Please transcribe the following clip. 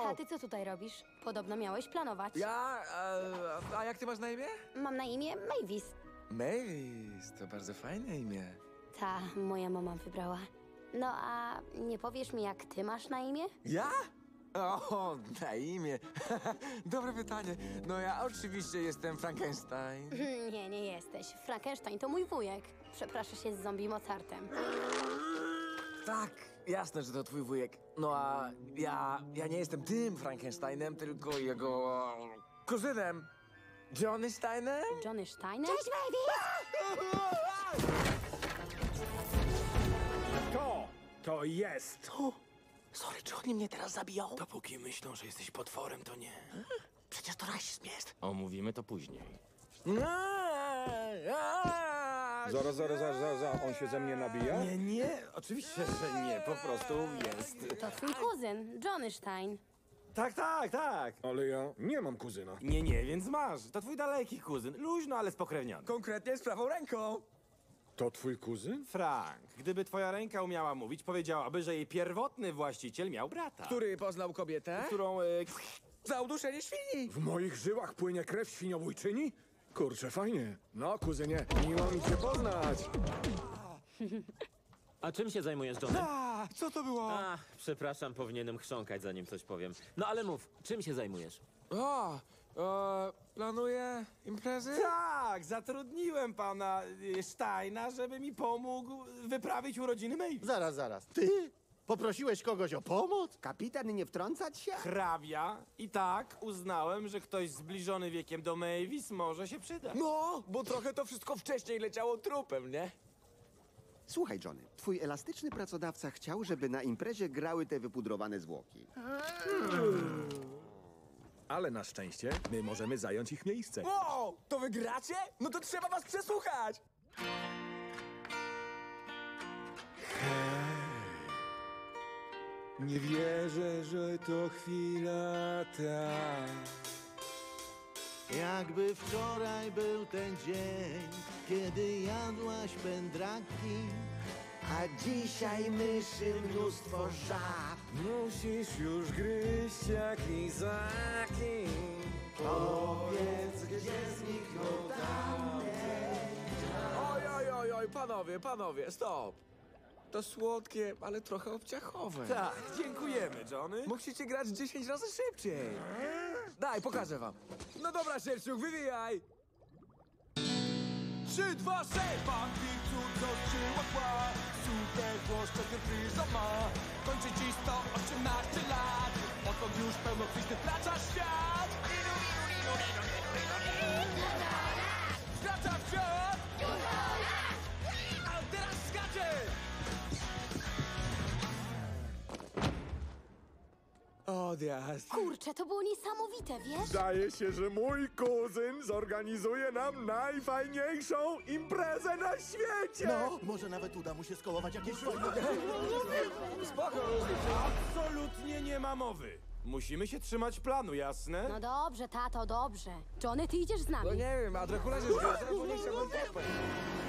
A ty co tutaj robisz? Podobno miałeś planować. A jak ty masz na imię? Mam na imię Mavis. Mavis, to bardzo fajne imię. Ta, moja mama wybrała. No a nie powiesz mi, jak ty masz na imię? Ja? O, na imię. Dobre pytanie. No ja oczywiście jestem Frankenstein. Nie, nie jesteś. Frankenstein to mój wujek. Przeprasza się z zombie Mozartem. Tak, jasne, że to twój wujek. No a ja nie jestem tym Frankensteinem, tylko jego kuzynem. Johnny Steinem? Johnny Steinem? Cześć, Mavis! To jest! Sorry, czy oni mnie teraz zabiją? Dopóki myślą, że jesteś potworem, to nie. Przecież to rasizm jest. Omówimy to później. Zaraz, on się ze mnie nabija? Nie, oczywiście, że nie, po prostu jest. To twój kuzyn, Johnny Stein. Tak. Ale ja nie mam kuzyna. Nie, więc masz. To twój daleki kuzyn. Luźno, ale spokrewniony. Konkretnie z prawą ręką. To twój kuzyn? Frank, gdyby twoja ręka umiała mówić, powiedziałaby, że jej pierwotny właściciel miał brata. Który poznał kobietę? Którą... Za uduszenie świni. W moich żyłach płynie krew świniobójczyni? Kurczę, fajnie. No, kuzynie, miło mi cię poznać. A czym się zajmujesz, Johnny? Co to było? Przepraszam, powinienem chrząkać, zanim coś powiem. No ale mów, czym się zajmujesz? Planuję imprezy? Tak, zatrudniłem pana Steina, żeby mi pomógł wyprawić urodziny Mavis. Zaraz. Ty? Poprosiłeś kogoś o pomoc? Kapitan, nie wtrącać się? Hrabia i tak uznałem, że ktoś zbliżony wiekiem do Mavis może się przydać. No, bo trochę to wszystko wcześniej leciało trupem, nie? Słuchaj, Johnny, twój elastyczny pracodawca chciał, żeby na imprezie grały te wypudrowane zwłoki. Ale na szczęście my możemy zająć ich miejsce. Wow, to wy gracie? No to trzeba was przesłuchać. Nie wierzę, że to chwila ta. Jakby wczoraj był ten dzień, kiedy jadłaś pędraki, a dzisiaj myszy mnóstwo żab. Musisz już gryźć jak lizaki. Powiedz, gdzie zniknął tamten. Oj, panowie, stop. To słodkie, ale trochę obciachowe. Tak, dziękujemy, Johnny. Musicie grać 10 razy szybciej. Daj, pokażę wam. No dobra, Szerciuk, wywijaj. 3, 2, 6. Banditu dożyła kła. Super chłoszcze gryza ma. Kończy dziś 118 lat. Odkąd już pełnokrwisty wkracza świat. Wkracza w świat. A teraz skacze. Odjazd. Kurczę, to było niesamowite, wiesz? Zdaje się, że mój kuzyn zorganizuje nam najfajniejszą imprezę na świecie! No, może nawet uda mu się skołować jakieś fajne... Spoko. Absolutnie nie ma mowy. Musimy się trzymać planu, jasne? No dobrze, tato, dobrze. Johnny, ty idziesz z nami. No nie wiem, a Dracula się zgadza, bo nie chciałbym pospać.